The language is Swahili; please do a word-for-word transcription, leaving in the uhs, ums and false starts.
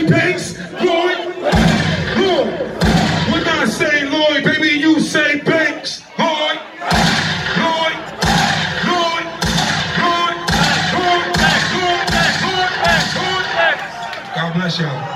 Banks, Lloyd, Lloyd. When I say Lloyd, baby, you say Banks. Lloyd, Lloyd, Lloyd, Lloyd, Lloyd, Lloyd, Lloyd, Lloyd, Lloyd. God bless y'all.